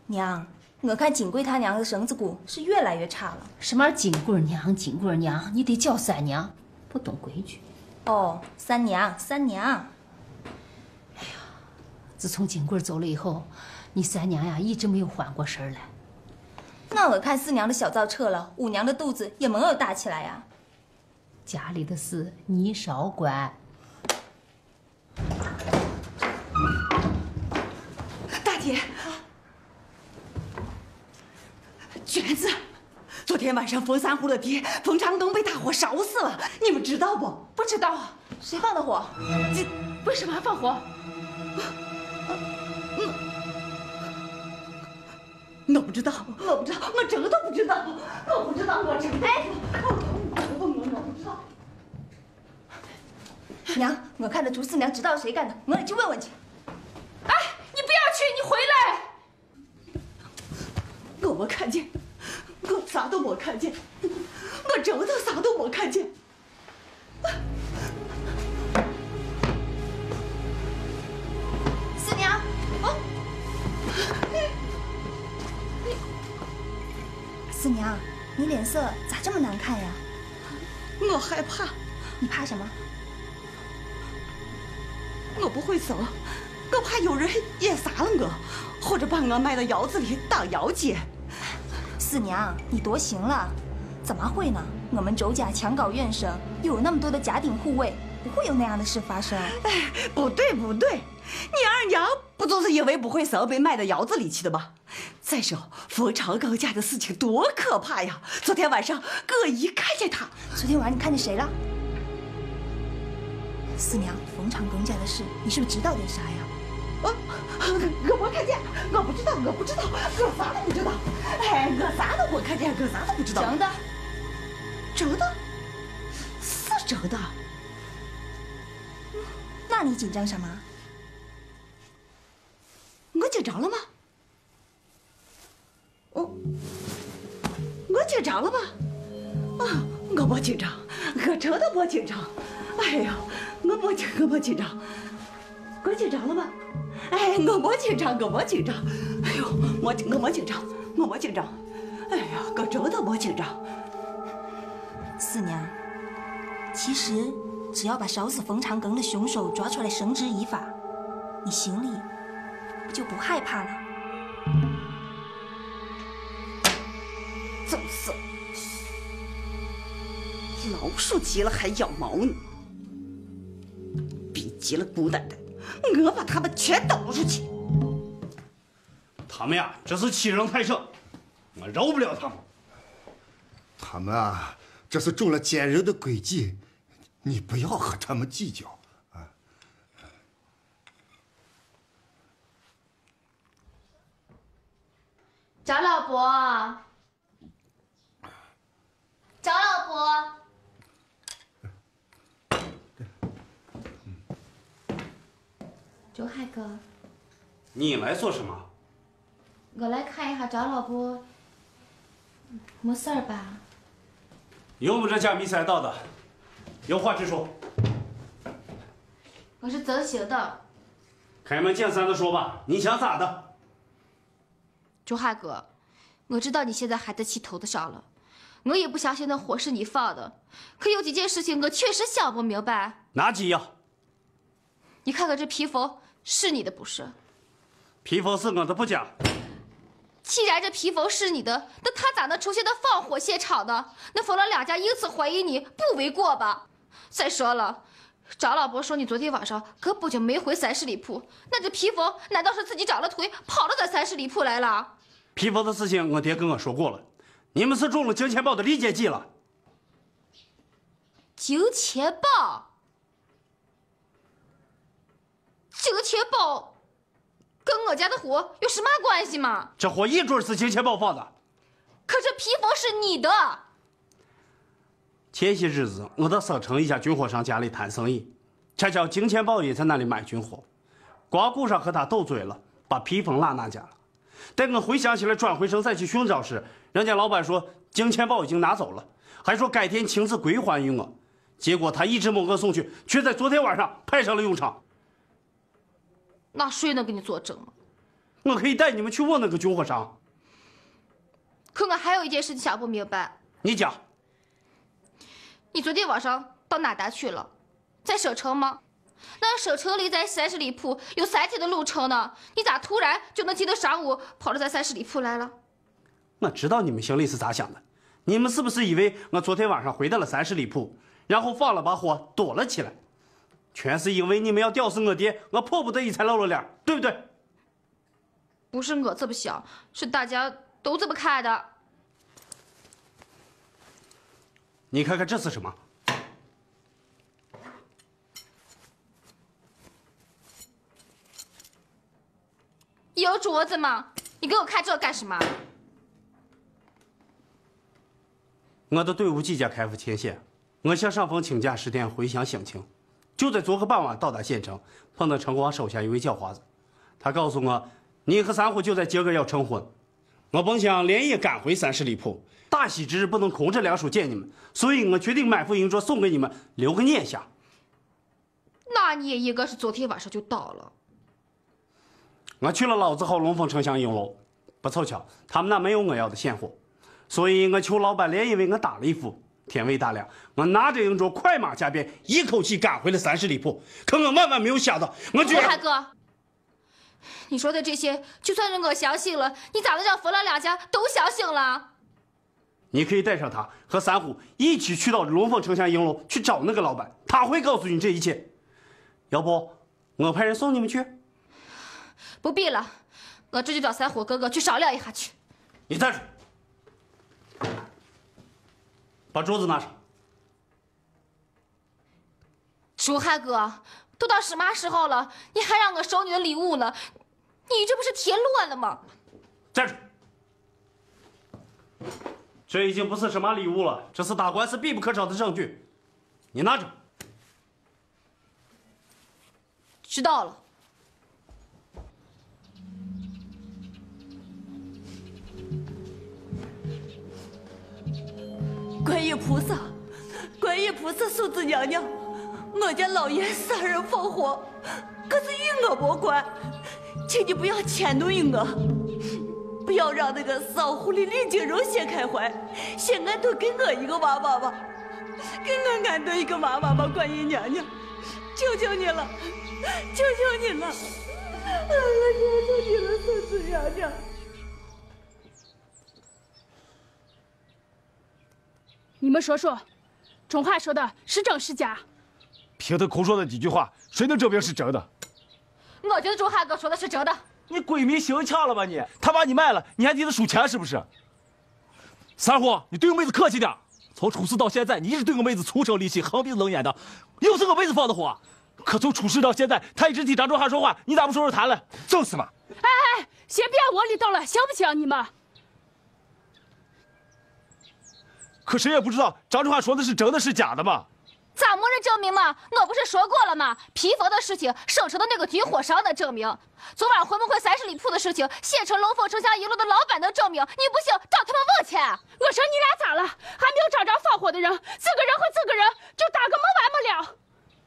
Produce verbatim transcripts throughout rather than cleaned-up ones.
娘，我看金贵他娘的身子骨是越来越差了。 什么金贵娘，金贵娘，你得叫三娘，不懂规矩。 哦，三娘，三娘。 哎呀，自从金贵走了以后，你三娘呀一直没有缓过神来。 那我看四娘的小灶撤了，五娘的肚子也没有大起来呀。 家里的事你少管。 大姐，娟子，昨天晚上冯三虎的爹冯长庚被大火烧死了，你们知道不？ 不知道， 谁放的火？ 这为什么还放火？ 我不知道，我不知道，我真的不知道，我不知道，我真的。哎，我我我不知道。 娘，我看着朱四娘知道谁干的，我得去问问去。 哎，你不要去，你回来！ 我没看见，我啥都没看见，我真的啥都没看见。 四娘，哦，四娘，你脸色咋这么难看呀？ 我害怕。 你怕什么？ 我不会走，我怕有人也杀了我，或者把我埋到窑子里当窑街。 四娘，你多行了，怎么会呢？我们周家墙高院深，又有那么多的家丁护卫，不会有那样的事发生。 哎，不对不对，你二娘不就是因为不会手被埋到窑子里去的吗？再说冯长庚家的事情多可怕呀！昨天晚上我一看见他， 昨天晚上你看见谁了？四娘，冯长庚家的事，你是不是知道点啥呀？ 我我没看见，我不知道，我不知道，我啥都不知道。哎，我啥都没看见，我啥都不知道。 真的？ 真的？是真的。 那你紧张什么？ 我紧张了吗？我我紧张了吗？啊，我没紧张，我真的没紧张。哎呀，我没紧，我没紧张。我紧张了吗？哎，我没紧张，我没紧张。哎呦，我我没紧张，我没紧张。哎呀，我真的没紧张。 四娘，其实只要把烧死冯长庚的凶手抓出来绳之以法，你心里就不害怕了。 就是，老鼠急了还咬毛呢，逼急了孤单的，我把他们全抖出去。 他们呀，这是欺人太甚，我饶不了他们。 他们啊，这是中了奸人的诡计，你不要和他们计较啊。 找老伯，找老伯。周海哥， 你来做什么？ 我来看一下赵老伯，没事儿吧？ 有我这家米赛道的，有话直说。 我是真心的。 开门见山的说吧，你想咋的？ 周海哥，我知道你现在还在气头子上了，我也不相信那火是你放的，可有几件事情我确实想不明白。 哪几样？ 你看看这披风是你的不是？ 披风是我的不假。 既然这披风是你的，那他咋能出现在放火现场呢？那冯老两家因此怀疑你，不为过吧？再说了，张老伯说你昨天晚上可不就没回三十里铺，那这披风难道是自己长了腿跑到咱三十里铺来了？ 披风的事情我爹跟我说过了，你们是中了金钱豹的理解计了。 金钱豹？金钱豹？跟我家的火有什么关系吗？ 这火一准是金钱豹放的。 可这披风是你的。 前些日子我到省城一家军火商家里谈生意，恰巧金钱豹也在那里买军火，光顾上和他斗嘴了，把披风落那家了。待我回想起来转回城再去寻找时，人家老板说金钱豹已经拿走了，还说改天亲自归还于我。结果他一直没我送去，却在昨天晚上派上了用场。 那谁能给你作证啊？ 我可以带你们去问那个军火商。 可我还有一件事情想不明白。 你讲。 你昨天晚上到哪达去了？在省城吗？那省城离咱三十里铺有三天的路程呢，你咋突然就能记得上午跑到咱三十里铺来了？ 我知道你们心里是咋想的，你们是不是以为我昨天晚上回到了三十里铺，然后放了把火躲了起来？全是因为你们要吊死我爹，我迫不得已才露了脸，对不对？ 不是我这么想，是大家都这么看的。 你看看这是什么？ 有镯子吗？你给我看这干什么？ 我的队伍即将开赴前线，我向上峰请假十天回乡省情。就在昨个傍晚到达县城，碰到陈光手下一位叫花子，他告诉我，你和三虎就在今个要成婚。我本想连夜赶回三十里铺，大喜之日不能空着两手见你们，所以我决定买副银镯送给你们，留个念想。 那你也应该是昨天晚上就到了。 我去了老字号龙凤城乡影楼，不凑巧，他们那没有我要的现货，所以我求老板连夜为我打了一副。天未大亮，我拿着银镯快马加鞭，一口气赶回了三十里铺。可我万万没有想到，我居然…… 海哥，你说的这些，就算是我相信了，你咋能让冯兰两家都相信了？ 你可以带上他和三虎一起去到龙凤城乡影楼去找那个老板，他会告诉你这一切。要不，我派人送你们去？ 不必了，我这就找三虎哥哥去商量一下去。 你站住！把镯子拿上。 楚汉哥，都到什么时候了，你还让我收你的礼物呢？你这不是添乱了吗？ 站住！这已经不是什么礼物了，这是打官司必不可少的证据。你拿着。 知道了。 观音菩萨，观音菩萨，送子娘娘，我家老爷杀人放火，可是与我无关，请你不要牵动我，不要让那个骚狐狸李金荣先开怀，先安顿给我一个娃娃吧，给我安顿一个娃娃吧，观音娘娘，求求你了，求求你了，我求求你了，送子娘娘。 你们说说，钟汉说的是真是假？ 凭他空说的几句话，谁能证明是真的？ 我觉得钟汉哥说的是真的。 你鬼迷心窍了吧你？他把你卖了，你还替他数钱是不是？三虎，你对我妹子客气点。从出事到现在，你一直对我妹子粗声戾气、横鼻子冷眼的，又是我妹子放的火。可从出事到现在，他一直替张钟汉说话，你咋不说说他了？ 就是嘛。 哎哎，先别窝里斗了，行不行？你们。 可谁也不知道张钟汉说的是真的是假的嘛？ 咋没人证明嘛？我不是说过了吗？披风的事情，省城的那个军火商能证明；昨晚回不回三十里铺的事情，县城龙凤城乡一路的老板能证明。你不信，找他们问去。 我说你俩咋了？还没有找着放火的人，自个人和自个人就打个没完没了。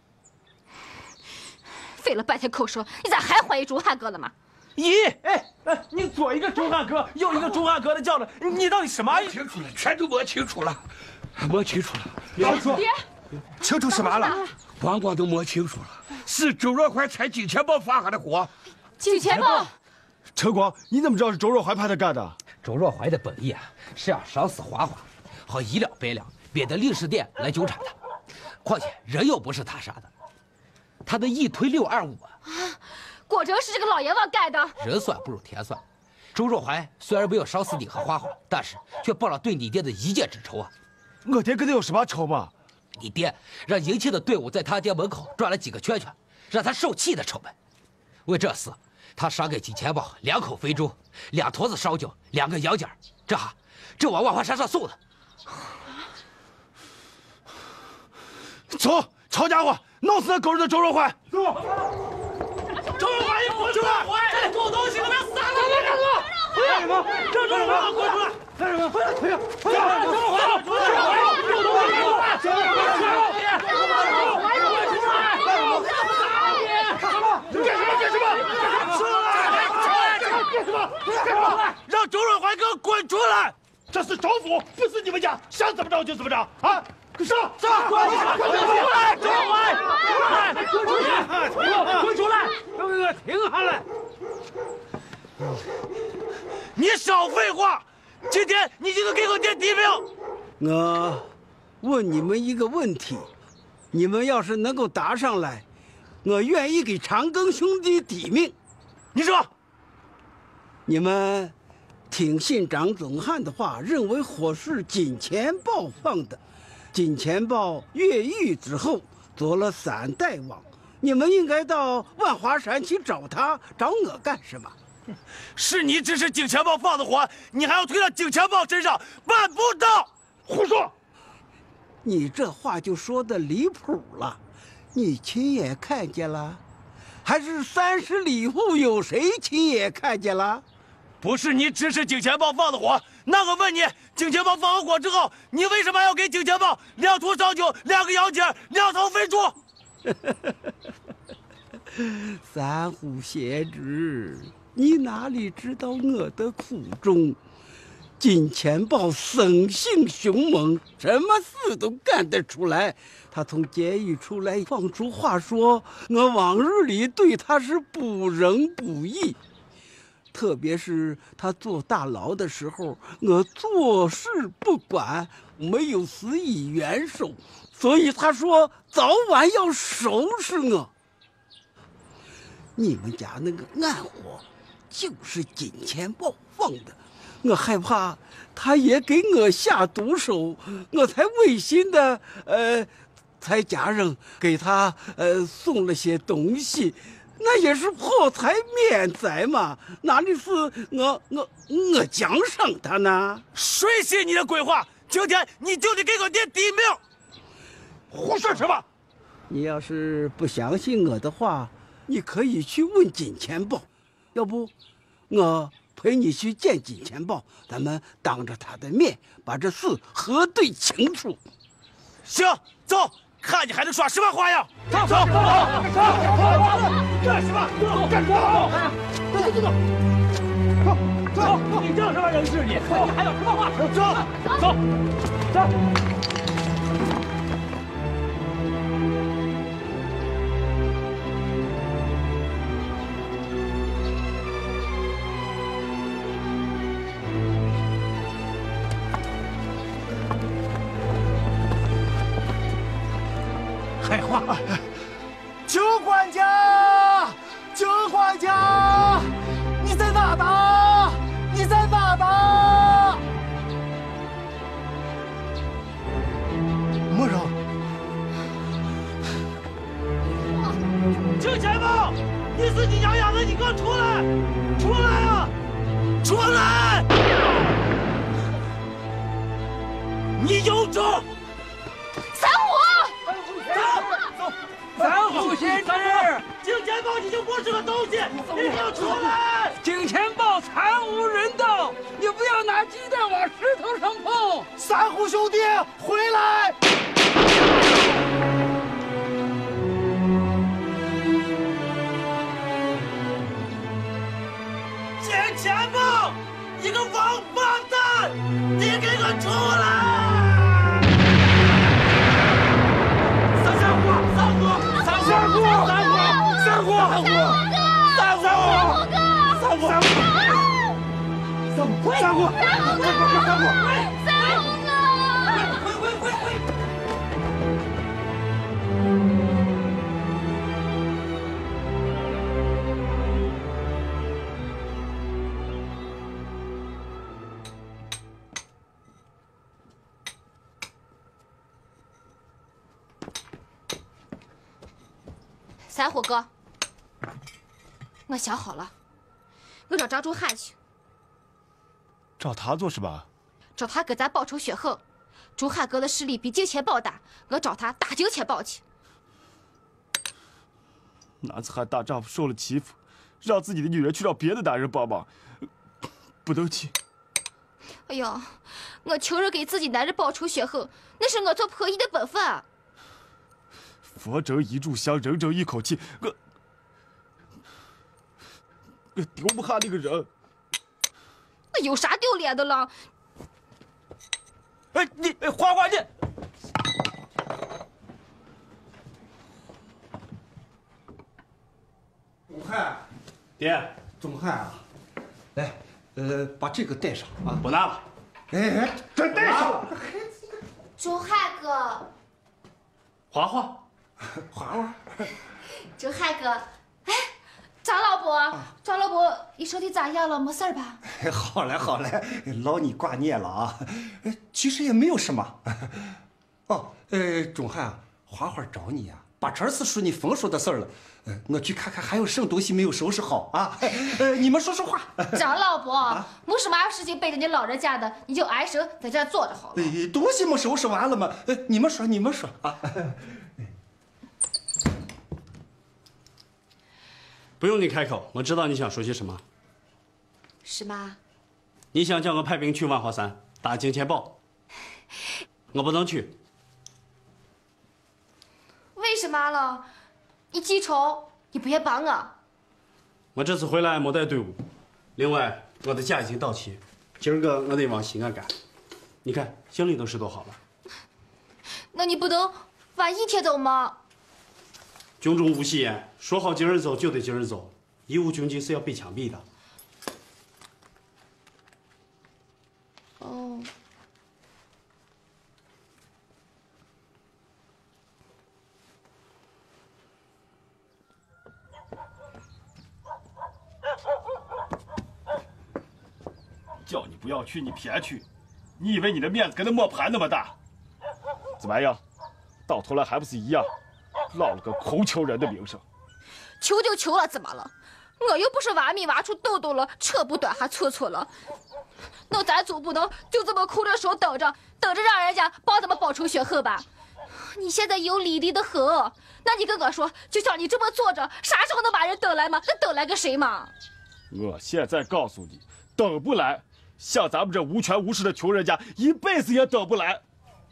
费了半天口舌，你咋还怀疑钟汉哥了吗？ 咦，哎哎，你左一个钟汉哥，右一个钟汉哥的叫着，你到底什么？ 摸清楚了，全都摸清楚了，摸清楚了。 老楚， 爹， 清楚什么了？ 光光都摸清楚了，是周若怀拆金钱豹放下的火。 金钱豹， 陈光，你怎么知道是周若怀派他干的？ 周若怀的本意啊，是要烧死花花，好一了百了，别得令氏店来纠缠他。况且人又不是他杀的，他的一推六二五啊。 啊，果真是这个老阎王干的。 人算不如天算，周若怀虽然没有烧死你和花花，但是却报了对你爹的一箭之仇啊。 我爹跟他有什么仇吗？ 你爹让迎亲的队伍在他爹门口转了几个圈圈，让他受气的仇门。为这事，他赏给金钱豹两口肥猪，两坨子烧酒，两个羊尖，这哈，这往万花山上送的。 走，抄家伙，弄死那狗日的周若怀！走。 周若怀，你滚出来！这狗东西，我要杀了你！ 干什么？ 周若怀，滚出来！ 干什么？哎呀！ 周若怀，周若怀，狗东西！周若怀，周若怀，干什么？干什么？干什么？干什么？出来！ 让周润怀给我滚出来！ 这是州府，不是你们家，想怎么着就怎么着啊！上上！ 滚出来！周润怀， 滚出来！滚出来！ 停下来！你少废话！今天你就给我点提名。 我问你们一个问题，你们要是能够答上来，我愿意给长庚兄弟抵命。 你说， 你们听信张宗翰的话，认为火是金钱豹放的。金钱豹越狱之后做了三代王，你们应该到万华山去找他，找我干什么？ 是你指使金钱豹放的火，你还要推到金钱豹身上，办不到！ 胡说！ 你这话就说的离谱了，你亲眼看见了，还是三十里户有谁亲眼看见了？ 不是你指使金钱豹放的火，那我问你，金钱豹放完火之后，你为什么要给金钱豹两坨烧酒、两个腰尖、两头肥猪？ 三虎贤侄，你哪里知道我的苦衷？金钱豹生性凶猛，什么事都干得出来。他从监狱出来，放出话说我往日里对他是不仁不义。特别是他坐大牢的时候，我做事不管，没有施以援手，所以他说早晚要收拾我。你们家那个暗火就是金钱豹放的，我害怕他也给我下毒手，我才违心的呃，才家人给他呃送了些东西。那也是破财免灾嘛，哪里是我我我奖赏他呢？ 谁信你的鬼话？今天你就得给我点抵命！ 胡说什么？ 你要是不相信我的话，你可以去问金钱豹，要不，我陪你去见金钱豹，咱们当着他的面把这事核对清楚。 行，走。看你还能耍什么花样！ 走走走走！干什么？干什么？走走走走走！你这什么人是你？你还有什么话说？走走走！ 害话！ 邱管家，邱管家，你在哪吧？你在哪吧？ 没人。 金钱豹，你是你娘养的，你给我出来！出来啊！出来！你有种！ 三虎！ 走， 三虎贤侄， 金钱豹你就不是个东西，你给我出来！ 金钱豹惨无人道，你不要拿鸡蛋往石头上碰。 三虎兄弟，回来！ 金钱豹，你个王八蛋，你给我出来！ 三虎，三虎，三虎，三虎，三虎，三虎，三虎，三虎，三虎， 三虎哥， 快快快快！ 三虎哥，我想好了，我找张忠汉去。 找他做什么？ 找他给咱报仇雪恨。忠汉哥的势力比金钱豹大，我找他打金钱豹去。 男子汉大丈夫受了欺负，让自己的女人去找别的男人帮忙，不能去。 哎呀，我情愿给自己男人报仇雪恨，那是我做婆姨的本分。 佛争一炷香，人争一口气，我我丢不下那个人。 那有啥丢脸的了？ 哎，你花花你。 钟汉， 爹， 钟汉啊，来，呃，把这个带上啊。 不拿了。 哎，这带上了。 钟汉哥， 花花， 花花， 钟汉哥，哎，张老伯，张老伯，你身体咋样了？没事吧？ 好嘞，好嘞，劳你挂念了啊。其实也没有什么。哦，呃，钟汉啊，花花找你啊，把这次说你丰收的事儿了。呃，我去看看还有什么东西没有收拾好啊。呃，你们说说话。 张老伯，没什么事情背着你老人家的，你就安生在这坐着好了。 哎，东西没收拾完了吗？呃，你们说，你们说啊。 不用你开口，我知道你想说些什么。 是吗？ 你想叫我派兵去万华山打金钱豹，我不能去。 为什么了？你记仇，你不也帮我？ 我这次回来没带队伍，另外我的假已经到期，今儿个我得往西安赶。你看行李都拾掇好了。 那你不能晚一天走吗？ 军中无戏言，说好今儿走就得今儿走，义务军纪是要被枪毙的。 哦。 叫你不要去，你偏去，你以为你的面子跟那磨盘那么大？怎么样？到头来还不是一样，落了个空求人的名声。 求就求了，怎么了？我又不是挖米挖出痘痘了，扯不断还搓搓了。那咱总不能就这么空着手等着，等着让人家帮咱们报仇雪恨吧？你现在有理力的很，那你跟我说，就像你这么坐着，啥时候能把人等来吗？那等来个谁嘛？ 我现在告诉你，等不来。像咱们这无权无势的穷人家，一辈子也等不来。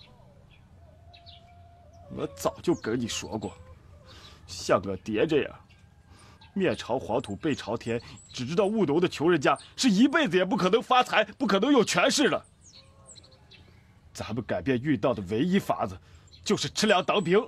我早就跟你说过，像我爹这样，面朝黄土背朝天，只知道务农的穷人家，是一辈子也不可能发财，不可能有权势的。咱们改变运道的唯一法子，就是吃粮当兵。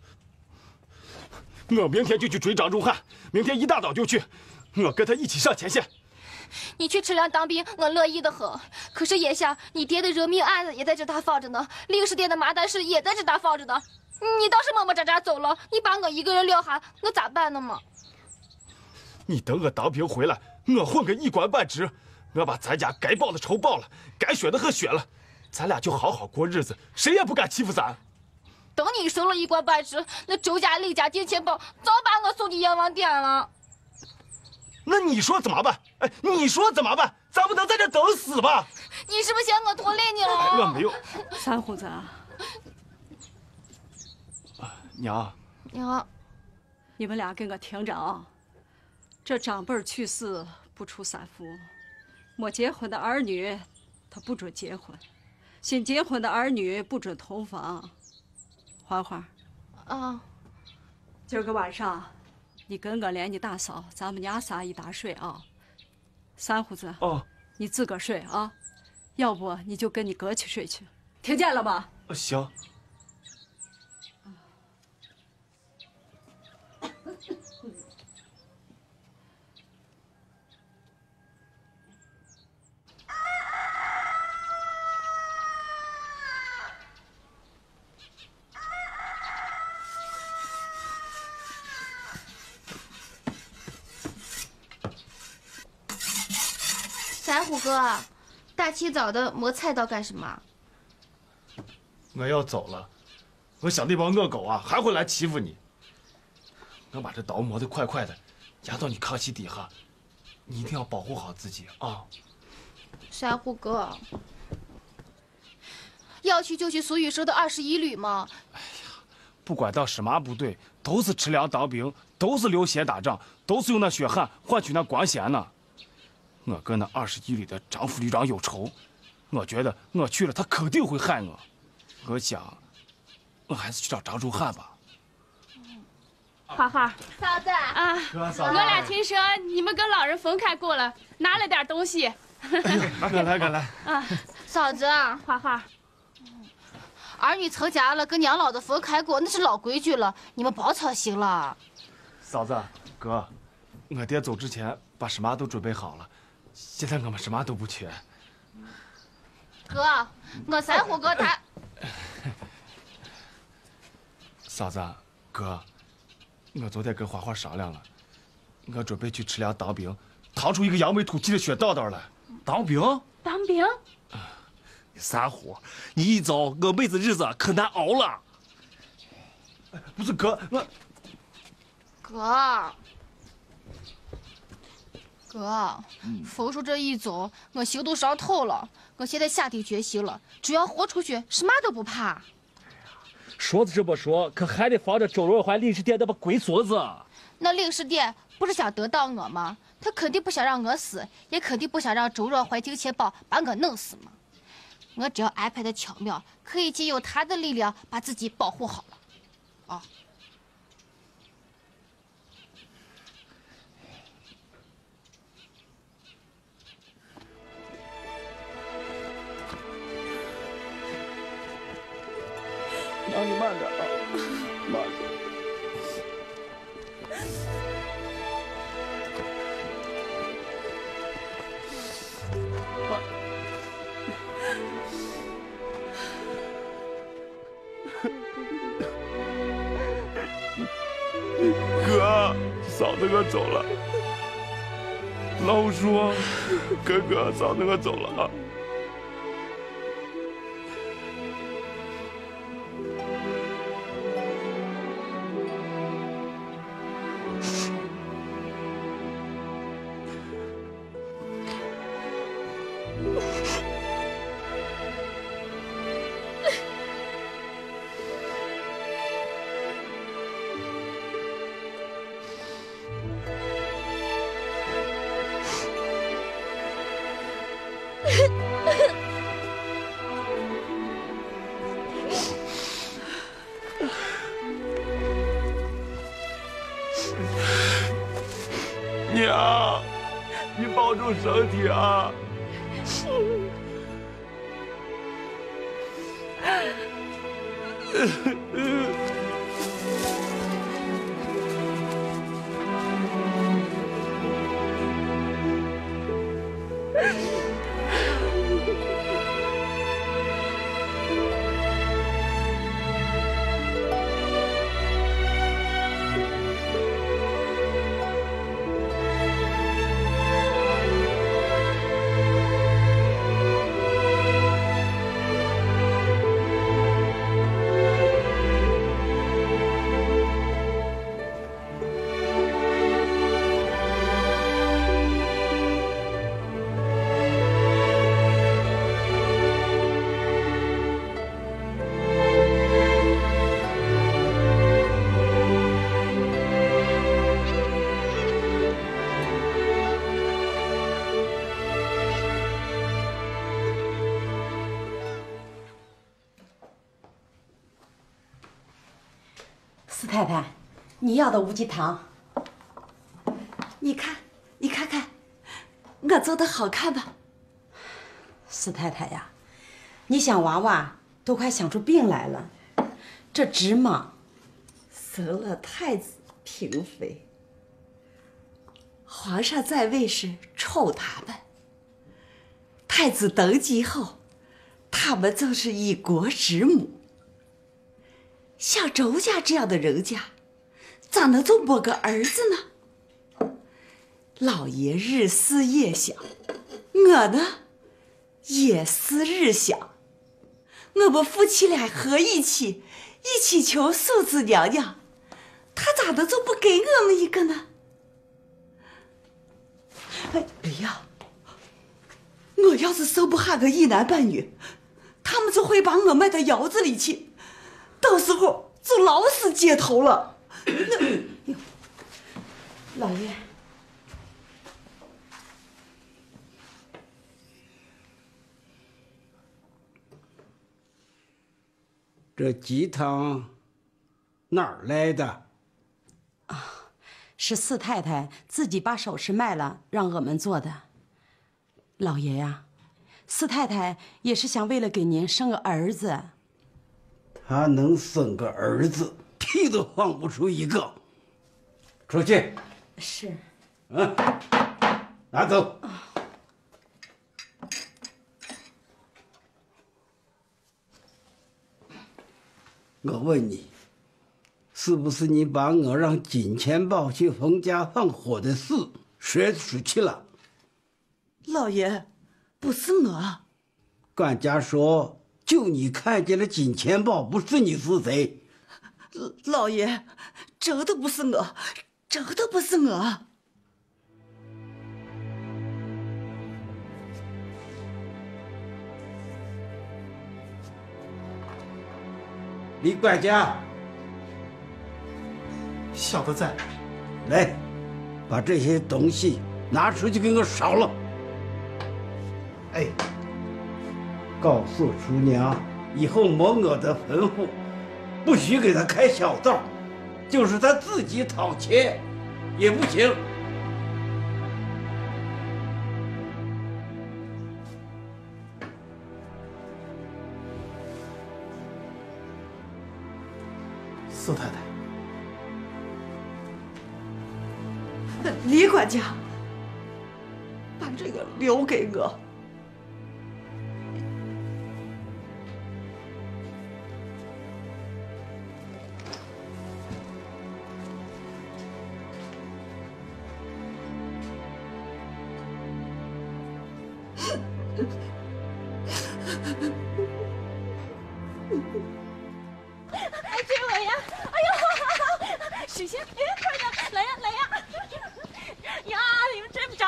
我明天就去追张仲汉，明天一大早就去，我跟他一起上前线。 你去吃粮当兵，我乐意的很。可是眼下你爹的人命案子也在这沓放着呢，令氏店的麻袋事也在这沓放着呢。你倒是磨磨喳喳走了，你把我一个人撂下，我咋办呢嘛？ 你等我当兵回来，我混个一官半职，我把咱家该报的仇报了，该雪的和雪了，咱俩就好好过日子，谁也不敢欺负咱。 等你升了一官半职，那周家、厉家、金钱豹早把我送进阎王殿了。 那你说怎么办？哎，你说怎么办？咱不能在这等死吧？ 你是不是嫌我拖累你了？ 我没有。 三虎子啊， 娘， 娘， 你们俩跟我听着啊，这长辈去世不出三伏，没结婚的儿女他不准结婚，新结婚的儿女不准同房。花花， 啊， 今儿个晚上。你跟我连你大嫂，咱们娘仨一打睡啊。三虎子， 哦， 你自个儿睡啊，要不你就跟你哥去睡去，听见了吗？ 行。 三虎哥，大清早的磨菜刀干什么？ 我要走了，我想那帮恶狗啊还会来欺负你。我把这刀磨得快快的，压到你炕席底下，你一定要保护好自己啊！ 三虎哥，要去就去苏雨说的二十一旅吗？ 哎呀，不管到什么部队，都是吃粮当兵，都是流血打仗，都是用那血汗换取那光鲜呢。我跟那二十一旅的张副旅长有仇，我觉得我去了，他肯定会害我。我想，我还是去找张仲汉吧。 花花， 嫂子啊，我俩听说你们跟老人分开过了，拿了点东西， 俺来，俺来。 啊，嫂子， 花花， 儿女成家了，跟娘老子分开过，那是老规矩了，你们别操心了。 嫂子，哥，我爹走之前把什么都准备好了，现在我们什么都不缺。 哥，我三虎哥他。 嫂子，哥，我昨天跟花花商量了，我准备去赤梁当兵，趟出一个扬眉吐气的血道道来。 当兵？ 当兵？ 三虎，你一走，我妹子日子可难熬了。 不是哥，我哥，哥，冯叔这一走，我心都伤透了。我现在下定决心了，只要活出去，什么都不怕。 说是这么说，可还得防着周润环临时店那把龟孙子。 那令师店不是想得到我吗？他肯定不想让我死，也肯定不想让周润环金钱豹把我弄死嘛。我只要安排的巧妙，可以借用他的力量把自己保护好了。啊。 娘，你慢点啊，慢点。 哥，嫂子我走了。老叔，哥哥，嫂子我走了啊。娘，你保重身体啊！ 四太太，你要的无鸡汤。你看，你看看，我做的好看吧？四太太呀，你想娃娃都快想出病来了，这芝麻生了太子嫔妃，皇上在位时宠他们，太子登基后，他们就是一国之母。像周家这样的人家，咋能就没个儿子呢？老爷日思夜想，我呢也思日想。我们夫妻俩合一起，一起求素子娘娘，她咋能就不给我们一个呢？哎呀，我要是生不下个一男半女，他们就会把我卖到窑子里去。到时候就老死街头了。那，老爷， 这鸡汤哪儿来的？ 啊，是四太太自己把首饰卖了，让我们做的。 老爷呀，四太太也是想为了给您生个儿子。她能生个儿子，屁都放不出一个。出去。 是。 嗯，拿走。我问你，是不是你把我让金钱豹去冯家放火的事说出去了？ 老爷，不是我。 管家说，就你看见了金钱豹，不是你是谁？ 老爷，真的不是我，真的不是我。 李管家， 小的在。 来，把这些东西拿出去给我烧了。哎，告诉厨娘，以后没我的吩咐，不许给他开小灶，就是他自己掏钱也不行。 四太太， 李管家，把这个留给我。 哎，追我呀！哎呦，水仙，哎，快点，来呀，来呀！呀，你们追不着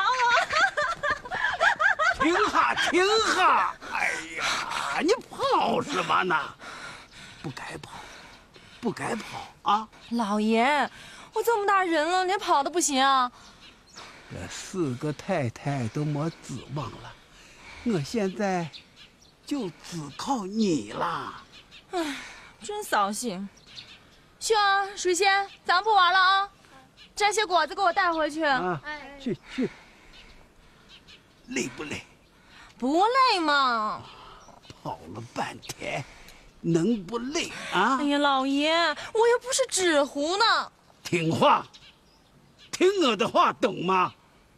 我！ 停下，停下！哎呀，你跑什么呢？不该跑，不该跑啊！ 老爷，我这么大人了，连跑都不行。 这四个太太都没指望了，我现在就只靠你了。 唉，真扫兴。秀儿、水仙，咱们不玩了啊！摘些果子给我带回去。 啊，去去。累不累？ 不累嘛。 跑了半天，能不累啊？ 哎呀，老爷，我又不是纸糊呢。 听话，听我的话，懂吗？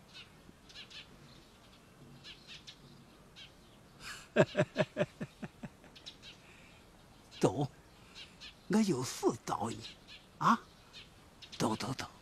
走，我有事找你，啊，走走走。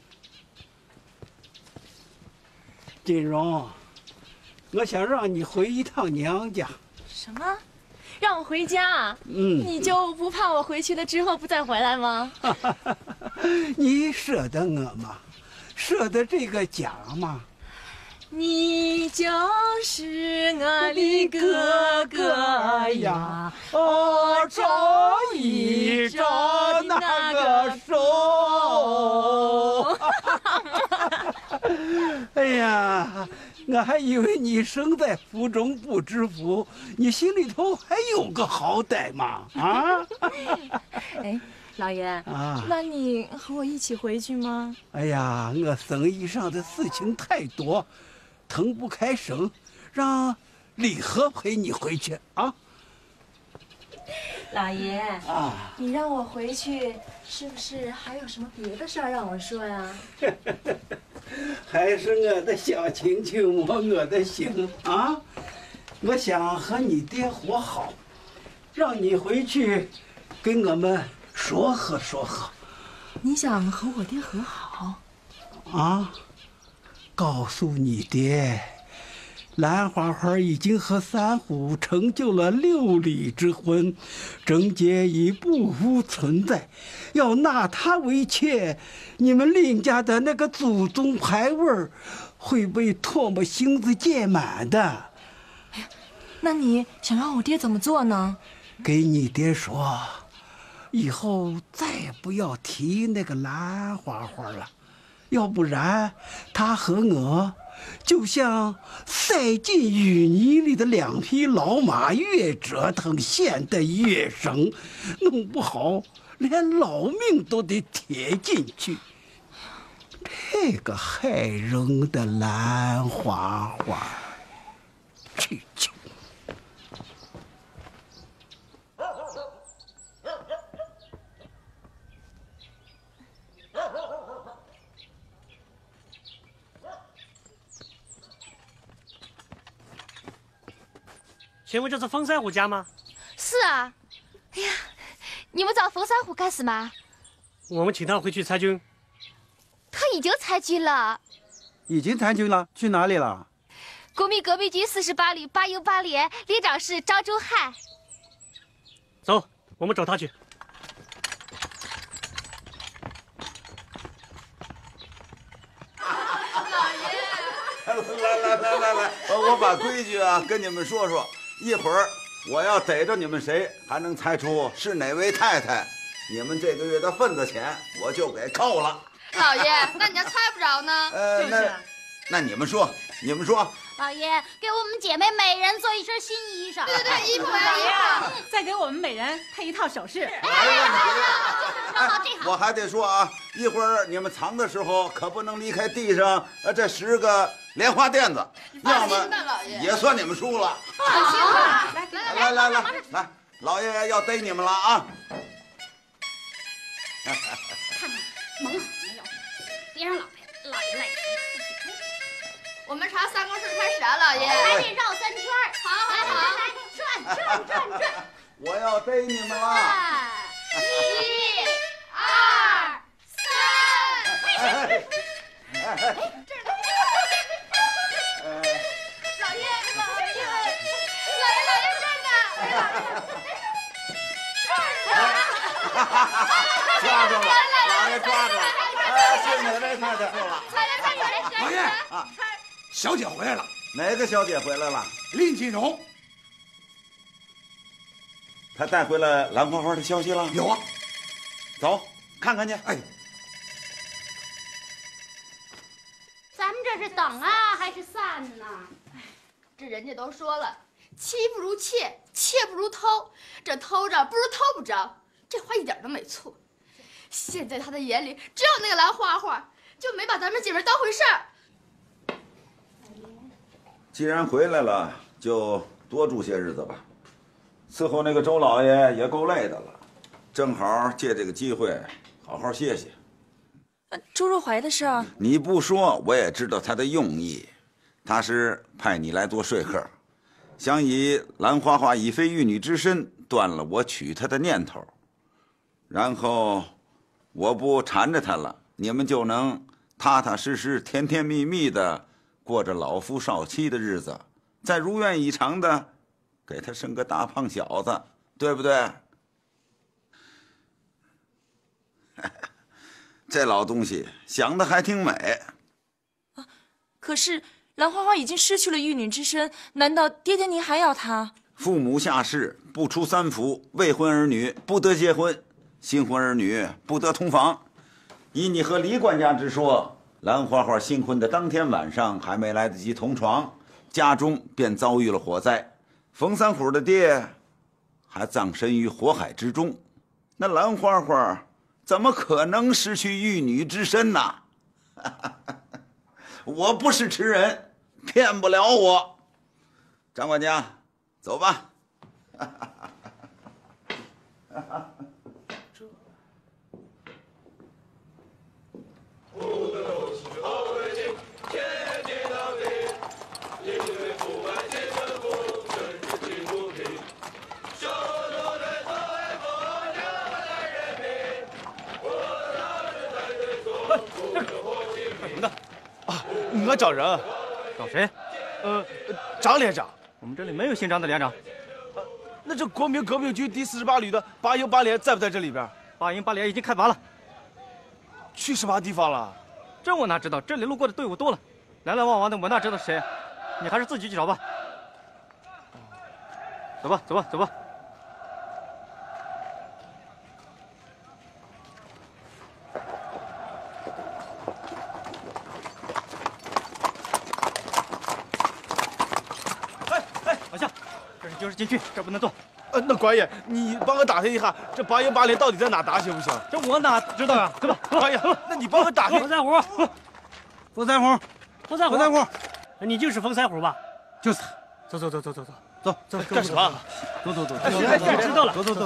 金荣，我想让你回一趟娘家。 什么？让我回家？ 嗯， 你就不怕我回去了之后不再回来吗？ 你舍得我吗？舍得这个家吗？ 你就是我的哥哥呀， 哦，找一找那个手。哎呀，我还以为你生在福中不知福，你心里头还有个好歹嘛？啊？ 哎，老爷啊， 那你和我一起回去吗？ 哎呀，我生意上的事情太多。腾不开手，让李和陪你回去啊！ 老爷啊， 你让我回去，是不是还有什么别的事儿让我说呀？ 还是我的小情情摸我的心啊！我想和你爹和好，让你回去跟我们说和说和。 你想和我爹和好？ 啊！告诉你爹，兰花花已经和三虎成就了六礼之婚，贞洁已不复存在。要纳她为妾，你们林家的那个祖宗牌位会被唾沫星子溅满的。 哎呀，那你想让我爹怎么做呢？ 给你爹说，以后再也不要提那个兰花花了。要不然，他和我就像塞进淤泥里的两匹老马，越折腾陷得越深，弄不好连老命都得贴进去。这个害人的兰花花， 去去。 请问这是风三虎家吗？ 是啊。哎呀，你们找风三虎干什么？ 我们请他回去参军。 他已经参军了。 已经参军了？去哪里了？ 国民革命军四十八旅八营八连，连长是张忠汉。 走，我们找他去。 来来来来来，我把规矩啊跟你们说说。一会儿我要逮着你们谁还能猜出是哪位太太，你们这个月的份子钱我就给扣了。 老爷，那你要猜不着呢？ 呃，那那你们说，你们说。 老爷，给我们姐妹每人做一身新衣裳。 对对对，衣服呀衣服。再给我们每人配一套首饰。 没问题。我还得说啊，一会儿你们藏的时候可不能离开地上呃这十个莲花垫子，要么也算你们输了。 放心吧， 来来来来来，老爷要逮你们了啊！ 看看蒙好没有，别让老爷老爷赖皮。 我们查三公式开始啊，老爷。 赶紧绕三圈。 好，好，好， 来转转转转。 我要逮你们了。 一、二、三。 哎哎哎！ 这儿呢。老爷，老爷，老爷，老爷这儿呢。 抓住了，老爷抓住了！哎，是哪位太太了？ 老爷啊，小姐回来了。 哪个小姐回来了？ 林锦荣。 她带回来兰花花的消息了？ 有啊。 走，看看去。哎， 咱们这是等啊还是散呢？ 这人家都说了，妻不如妾，妾不如偷，这偷着不如偷不着，这话一点都没错。现在他的眼里只有那个兰花花，就没把咱们姐妹当回事儿。 既然回来了，就多住些日子吧。伺候那个周老爷也够累的了，正好借这个机会好好歇歇。 周若怀的事啊， 你不说我也知道他的用意，他是派你来做说客，想以兰花花已非玉女之身断了我娶她的念头，然后我不缠着她了，你们就能踏踏实实、甜甜蜜蜜的过着老夫少妻的日子，再如愿以偿的给他生个大胖小子，对不对？这老东西想的还挺美。 啊，可是兰花花已经失去了玉女之身，难道爹爹您还要她？ 父母下世不出三伏，未婚儿女不得结婚，新婚儿女不得同房。以你和李管家之说，兰花花新婚的当天晚上还没来得及同床，家中便遭遇了火灾，冯三虎的爹还葬身于火海之中。那兰花花怎么可能失去玉女之身呢？我不是痴人，骗不了我。张管家，走吧。 我找人。 找谁？ 呃，张连长。 我们这里没有姓张的连长。 呃，那这国民革命军第四十八旅的八营八连在不在这里边？ 八营八连已经开拔了。 去什么地方了？ 这我哪知道？这里路过的队伍多了，来来往往的，我哪知道是谁？你还是自己去找吧。走吧，走吧，走吧。就是禁区，这不能动。 呃，那管爷，你帮我打听一下，这八营八连到底在哪打行不行？ 这我哪知道啊？走吧， 管爷，那你帮我打听。 冯三虎， 冯三虎， 冯三虎， 冯三虎， 你就是冯三虎吧？ 就是他， 走走走走走走走走， 干什么？ 走走走， 现在知道了， 走走走。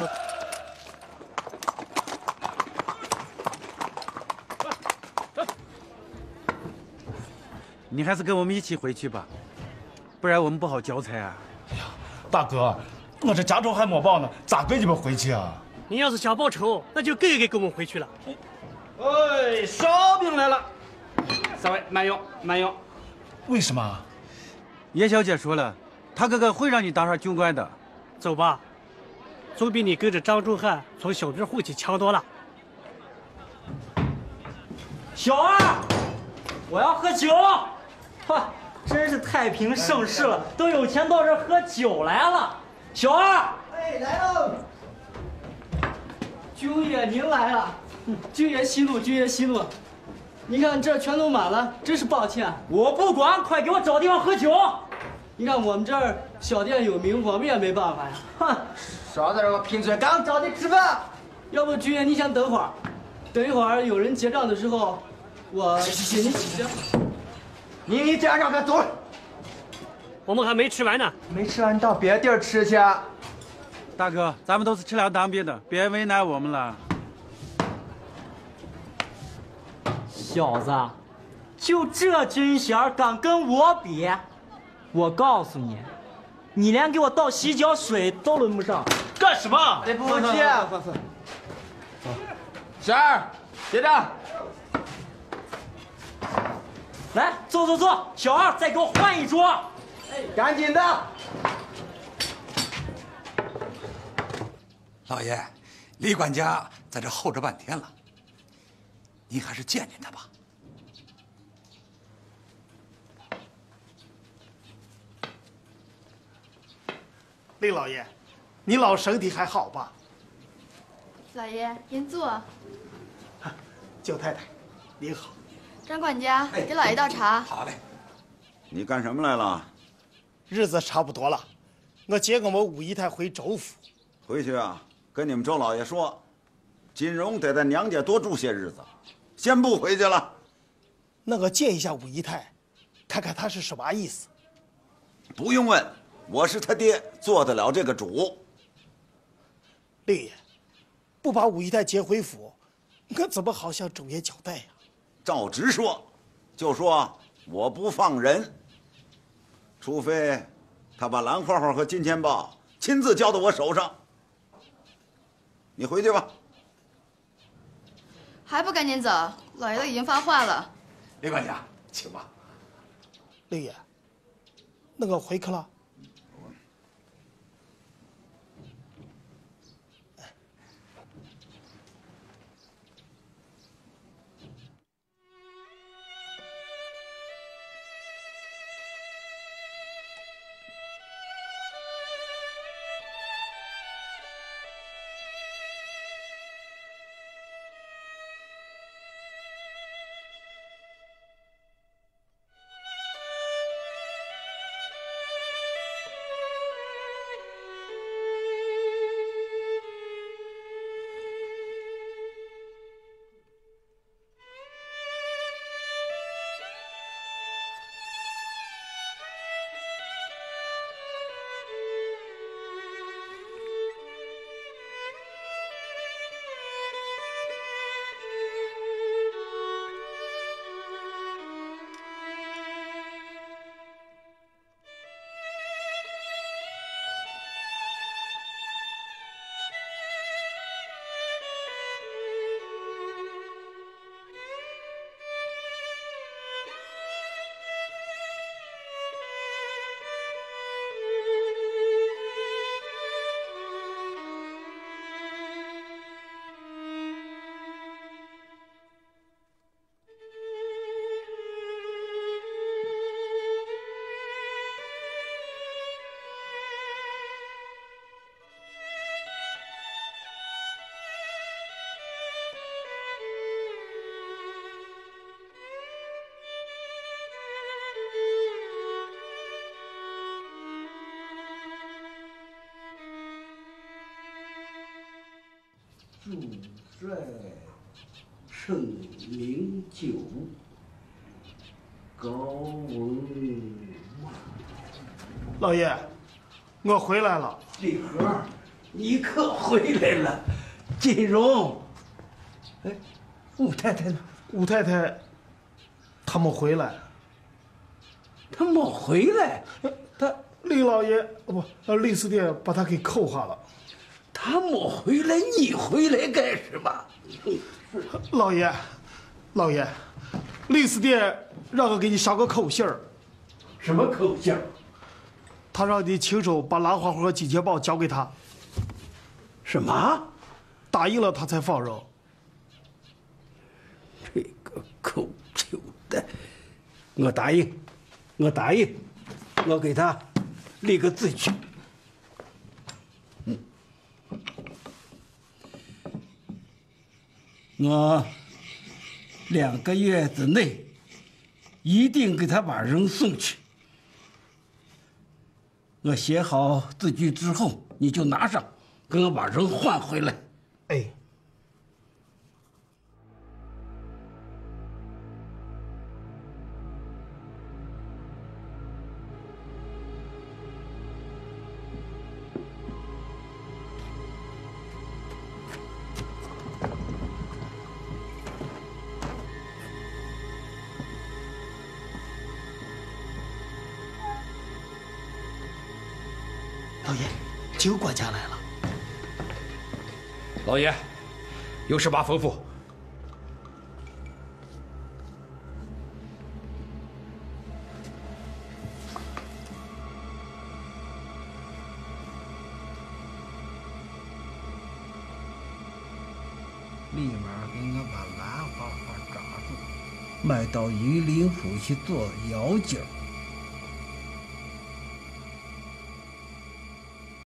你还是跟我们一起回去吧，不然我们不好交差啊。 哎呀，大哥，我这家仇还没报呢，咋跟你们回去啊？ 你要是想报仇，那就更该跟我们回去了。 哎，烧饼来了。三位慢用，慢用。 为什么？ 叶小姐说了，她哥哥会让你当上军官的。 走吧，总比你跟着张忠汉从小兵混起强多了。 小二，我要喝酒。哇，真是太平盛世了，都有钱到这儿喝酒来了。小二， 哎，来喽！ 军爷您来了，军爷息怒，军爷息怒。你看这全都满了，真是抱歉。我不管，快给我找地方喝酒。你看我们这儿小店有名，我们也没办法呀。哼， 少在这个贫嘴，刚找你吃饭。 要不军爷你先等会儿，等一会儿有人结账的时候，我给你起价。 你你这样让他走。 我们还没吃完呢。 没吃完，你到别的地儿吃去。 大哥，咱们都是吃粮当兵的，别为难我们了。 小子，就这军衔敢跟我比？我告诉你，你连给我倒洗脚水都轮不上。 干什么？ 对不起。小二，结账。 来，坐坐坐。小二，再给我换一桌。 哎，赶紧的。 老爷，李管家在这候着半天了，您还是见见他吧。 李老爷，你老身体还好吧？ 老爷，您坐。 舅太太，您好。 张管家，给老爷倒茶。 好嘞。 你干什么来了？ 日子差不多了，我接我们五姨太回周府。 回去啊，跟你们周老爷说，金荣得在娘家多住些日子，先不回去了。 那我见一下五姨太，看看她是什么意思。 不用问，我是他爹，做得了这个主。 令爷，不把五姨太接回府，我怎么好向周爷交代呀？ 照直说，就说我不放人，除非他把兰花花和金钱豹亲自交到我手上。你回去吧。 还不赶紧走？老爷都已经发话了。 李管家，请吧。 令爷，那我回去了。 主帅盛名酒，高文老爷，我回来了。 李和，你可回来了。金荣，哎，武太太呢？ 武太太，她没回来。 她没回来？ 她李老爷不，李四爹把她给扣下了。 她没回来，你回来干什么？ 老爷，老爷，李四爹让我给你捎个口信儿。 什么口信儿？ 他让你亲手把兰花花和金钱豹交给他。 什么？ 答应了他才放人。 这个狗球的，我答应，我答应，我给他立个字据。嗯，我两个月之内一定给他把人送去。我写好字据之后，你就拿上，跟我把人换回来。 哎。老爷，九管家来了。 老爷，有事麻吩咐。 立马给我把兰花花抓住，卖到榆林府去做窑鸡儿。